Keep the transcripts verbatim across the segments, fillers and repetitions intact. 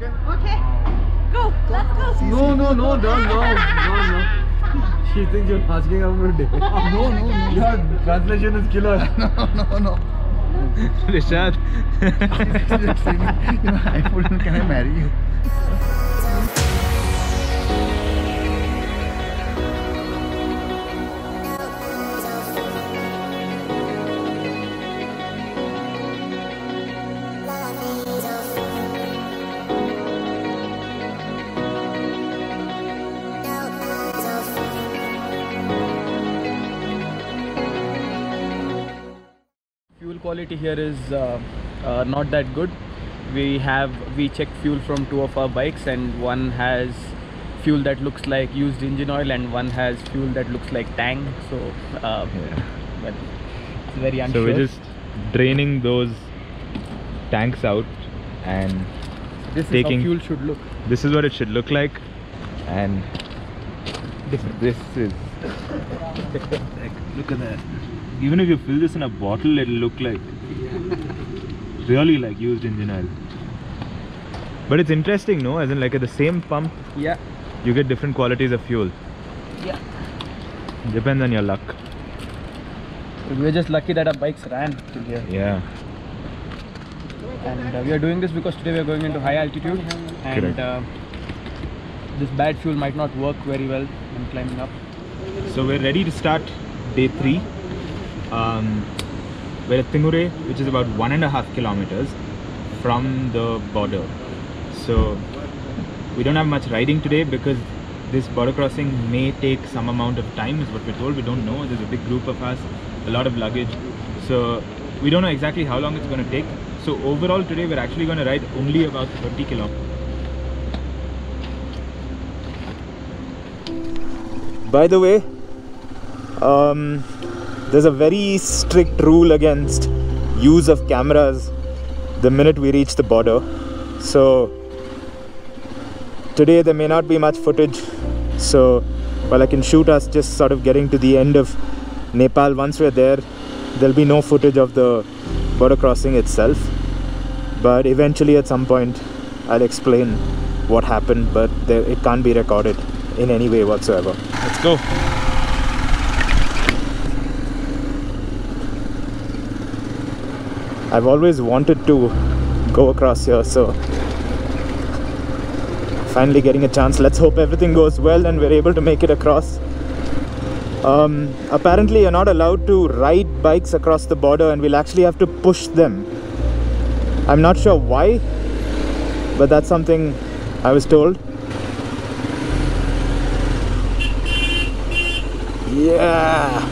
Okay. Okay. Go. Let's go. No, no, no, don't, no, no, no. She thinks you're asking her for a day. No, no, no. Your translation is killer. No, no, no. Rishad. She's just saying, you know, I told him, can I marry you? Fuel quality here is uh, uh, not that good. We have we checked fuel from two of our bikes, and one has fuel that looks like used engine oil, and one has fuel that looks like Tang. So, uh, Yeah. but it's very unsure. So we're just draining those tanks out, and this is taking how fuel should look. This is what it should look like, and this, this is like, look at that. Even if you fill this in a bottle, it'll look like really like used engine oil. But it's interesting, no? As in, like, at the same pump, Yeah. you get different qualities of fuel. Yeah. Depends on your luck. We're just lucky that our bikes ran till here. Yeah. And uh, we are doing this because today we are going into high altitude, and Correct. uh, this bad fuel might not work very well when climbing up. So we're ready to start day three. Um, we're at Canary, which is about one and a half kilometers from the border. So we don't have much riding today because this border crossing may take some amount of time, is what we're told. We don't know. There's a big group of us, a lot of luggage. So we don't know exactly how long it's going to take. So overall today we're actually going to ride only about thirty kilometers. By the way, um, there's a very strict rule against use of cameras the minute we reach the border. So today there may not be much footage. So while I can shoot us just sort of getting to the end of Nepal, once we're there, there'll be no footage of the border crossing itself. But eventually at some point I'll explain what happened, but there, it can't be recorded in any way whatsoever. Let's go. I've always wanted to go across here, so finally getting a chance. Let's hope everything goes well and we're able to make it across. Um, apparently you're not allowed to ride bikes across the border, and we'll actually have to push them. I'm not sure why, but that's something I was told. Yeah.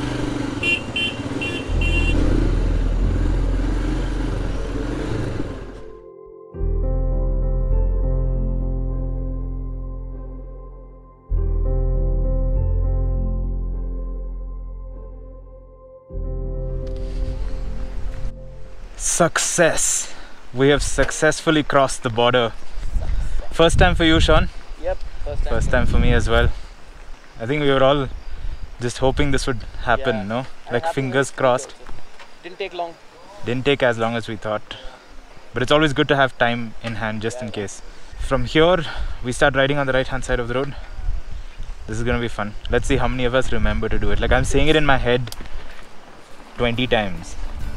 Success. We have successfully crossed the border. First time for you, Sean? Yep, first time. First time for me as well. I think we were all just hoping this would happen, Yeah. no? And Like happened fingers very crossed. quick also. Didn't take long. Didn't take as long as we thought. But it's always good to have time in hand just Yeah, in yeah. case. From here, we start riding on the right hand side of the road. This is gonna be fun. Let's see how many of us remember to do it. Like, I'm saying it in my head twenty times.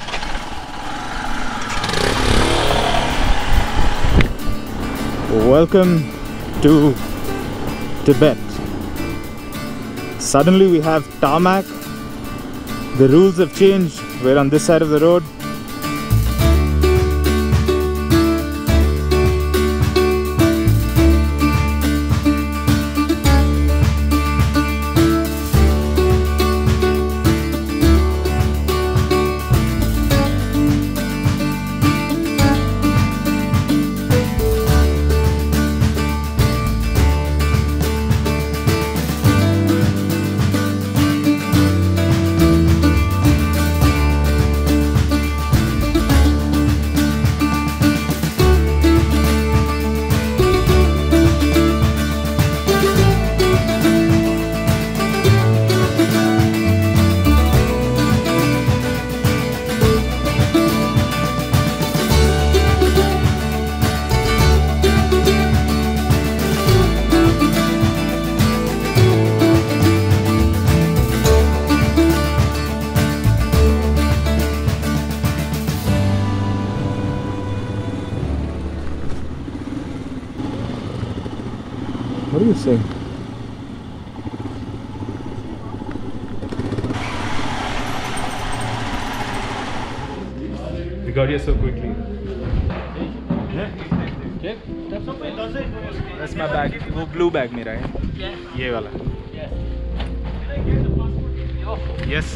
Welcome to Tibet. Suddenly we have tarmac. The rules have changed. We're on this side of the road. What do you say? We got here so quickly. That's my bag. वो blue bag मेरा है. ये वाला. Yes.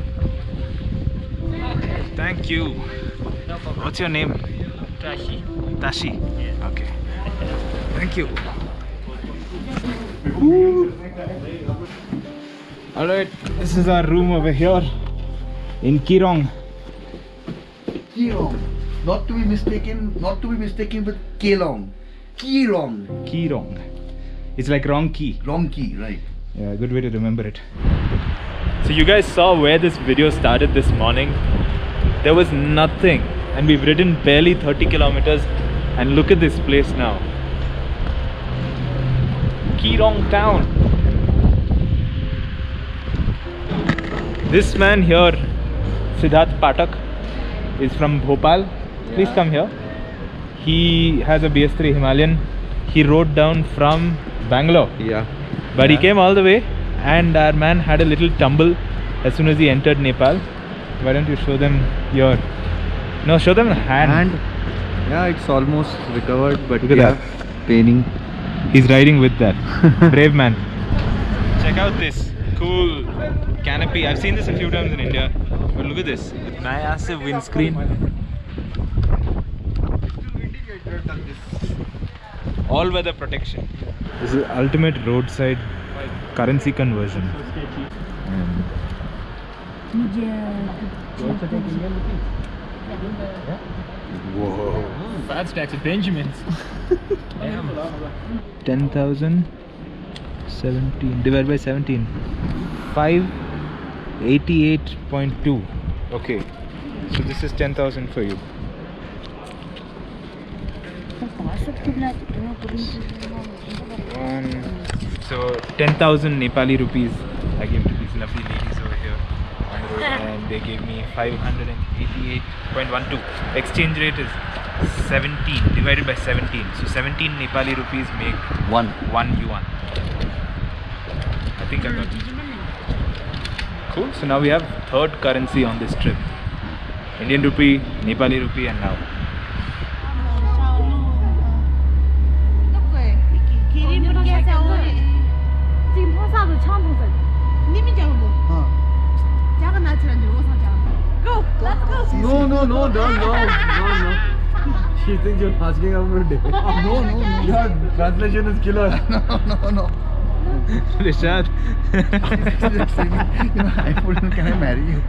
Thank you. What's your name? Tashi. Tashi. Okay. Thank you. Alright, this is our room over here in Kyirong. Kyirong. Not to be mistaken, not to be mistaken with Kyirong. Kyirong. Kyirong. It's like wrong key. Wrong key, right. Yeah, good way to remember it. So you guys saw where this video started this morning. There was nothing and we've ridden barely thirty kilometers and look at this place now. Kyirong town. This man here, Siddharth Patak, is from Bhopal. Please come here. He has a B S three Himalayan. He rode down from Bangalore. Yeah. But he came all the way and our man had a little tumble as soon as he entered Nepal. Why don't you show them your... No, show them the hand. And yeah, it's almost recovered, but Look at yeah, that. paining. He's riding with that. Brave man. Check out this cool canopy. I've seen this a few times in India. But look at this. With massive windscreen. All weather protection. This is ultimate roadside currency conversion. And whoa. Bad stacks of Benjamins. ten thousand seventeen divided by seventeen. five eighty-eight point two. Okay. So this is ten thousand for you. One. So ten thousand Nepali rupees I gave to these lovely ladies over here on the road and they gave me five hundred eighty-eight point one two. Exchange rate is seventeen divided by seventeen. So seventeen Nepali rupees make One. one yuan. I think I got it. Cool. So now we have third currency on this trip. Indian rupee, Nepali rupee and now. Go, let's go. No, no, no, no, no, no, no. She thinks you're asking her for a date. No, no, no. Your translation is killer. No, no, no. Rishad. She's just saying, you know, I told him, can I marry you?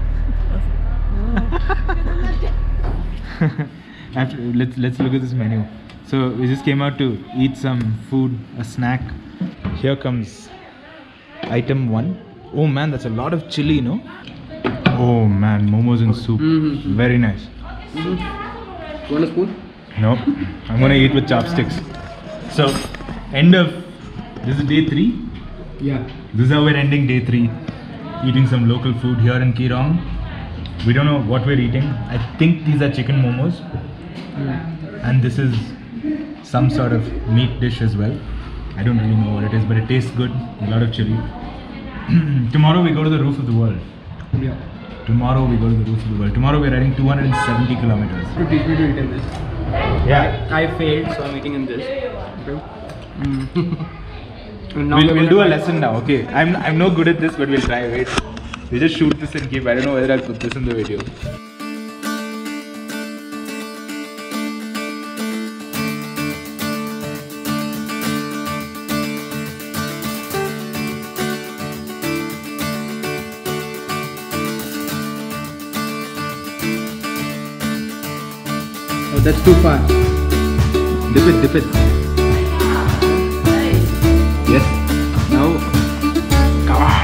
After, let's let's look at this menu. So we just came out to eat some food, a snack. Here comes item one. Oh man, that's a lot of chili, no? Oh man, momos and soup. Mm-hmm. Very nice. Mm-hmm. Want a spoon? No, I'm gonna eat with chopsticks. So, end of this is day three. Yeah. This is how we're ending day three. Eating some local food here in Kyirong. We don't know what we're eating. I think these are chicken momos. Mm. And this is some sort of meat dish as well. I don't really know what it is, but it tastes good. A lot of chili. Tomorrow we go to the roof of the world. Yeah. Tomorrow we go to the roof of the world. Tomorrow we're riding two hundred seventy kilometers. You teach me to eat in this. Yeah. I failed, so I'm eating in this. Okay. Mm. And now We'll, we're we'll do a gonna- lesson now. Okay. I'm I'm no good at this, but we'll try. Wait. We'll just shoot this and keep. I don't know whether I'll put this in the video. Oh, that's too fast. Dip it, dip it. Yes. Now. Come on.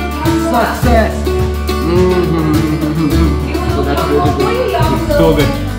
Success! Mm-hmm. So that's really good. So good.